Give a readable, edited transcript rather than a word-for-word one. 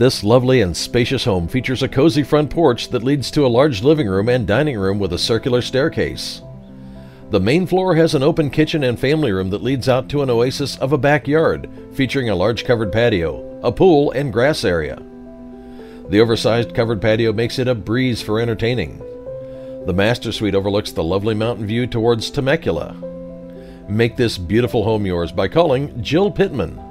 This lovely and spacious home features a cozy front porch that leads to a large living room and dining room with a circular staircase. The main floor has an open kitchen and family room that leads out to an oasis of a backyard, featuring a large covered patio, a pool, and grass area. The oversized covered patio makes it a breeze for entertaining. The master suite overlooks the lovely mountain view towards Temecula. Make this beautiful home yours by calling Jill Pittman